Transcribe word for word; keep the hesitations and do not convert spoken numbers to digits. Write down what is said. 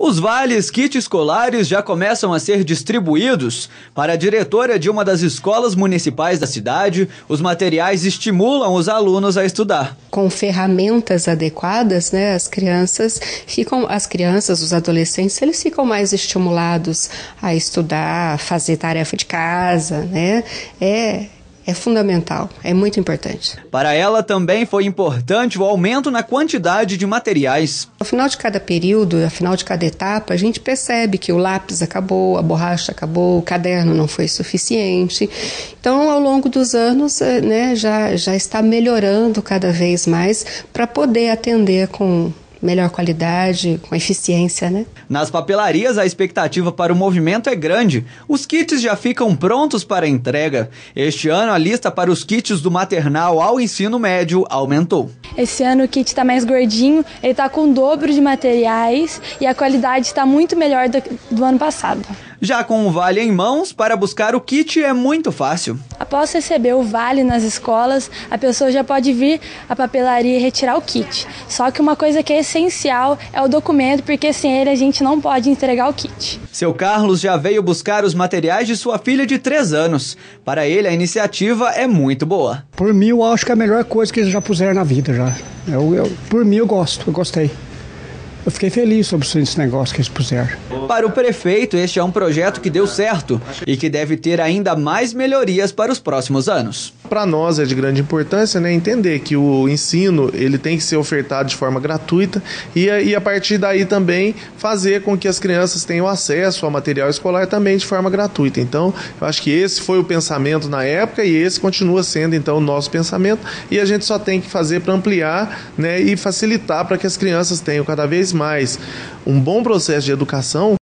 Os vales kit escolares já começam a ser distribuídos. Para a diretora de uma das escolas municipais da cidade, os materiais estimulam os alunos a estudar. Com ferramentas adequadas, né, as crianças ficam, as crianças, os adolescentes, eles ficam mais estimulados a estudar, a fazer tarefa de casa, né? É É fundamental, é muito importante. Para ela também foi importante o aumento na quantidade de materiais. Ao final de cada período, ao final de cada etapa, a gente percebe que o lápis acabou, a borracha acabou, o caderno não foi suficiente. Então, ao longo dos anos, né, já, já está melhorando cada vez mais para poder atender com melhor qualidade, com eficiência, né? Nas papelarias, a expectativa para o movimento é grande. Os kits já ficam prontos para entrega. Este ano, a lista para os kits do maternal ao ensino médio aumentou. Esse ano o kit está mais gordinho, ele está com o dobro de materiais e a qualidade está muito melhor do, do ano passado. Já com o vale em mãos, para buscar o kit é muito fácil. Após receber o vale nas escolas, a pessoa já pode vir à papelaria e retirar o kit. Só que uma coisa que é essencial é o documento, porque sem ele a gente não pode entregar o kit. Seu Carlos já veio buscar os materiais de sua filha de três anos. Para ele, a iniciativa é muito boa. Por mim, eu acho que é a melhor coisa que eles já puseram na vida. já. Eu, eu, por mim, eu gosto, eu gostei. Eu fiquei feliz sobre esse negócio que eles puseram. Para o prefeito, este é um projeto que deu certo e que deve ter ainda mais melhorias para os próximos anos. Para nós é de grande importância, né, entender que o ensino ele tem que ser ofertado de forma gratuita e, e a partir daí também fazer com que as crianças tenham acesso ao material escolar também de forma gratuita. Então, eu acho que esse foi o pensamento na época e esse continua sendo então o nosso pensamento e a gente só tem que fazer para ampliar, né, e facilitar para que as crianças tenham cada vez mais um bom processo de educação.